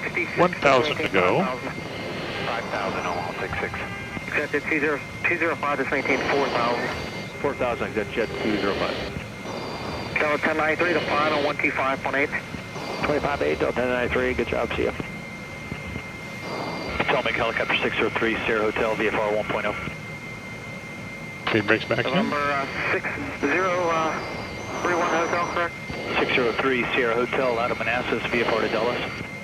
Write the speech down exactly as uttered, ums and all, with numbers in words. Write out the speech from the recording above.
one thousand to go. five thousand, almost six six. Accepted two zero, two zero five, just maintain four thousand. four thousand, exit jet two zero five. Delta ten ninety-three to final one two five point eight. twenty-five eight, Delta ten ninety-three, good job, see ya. Potomac helicopter six zero three, Sierra Hotel, V F R one point oh. Okay, brakes back in. November uh, six zero three one hotel, correct? six zero three, Sierra Hotel, out of Manassas, V F R to Dulles.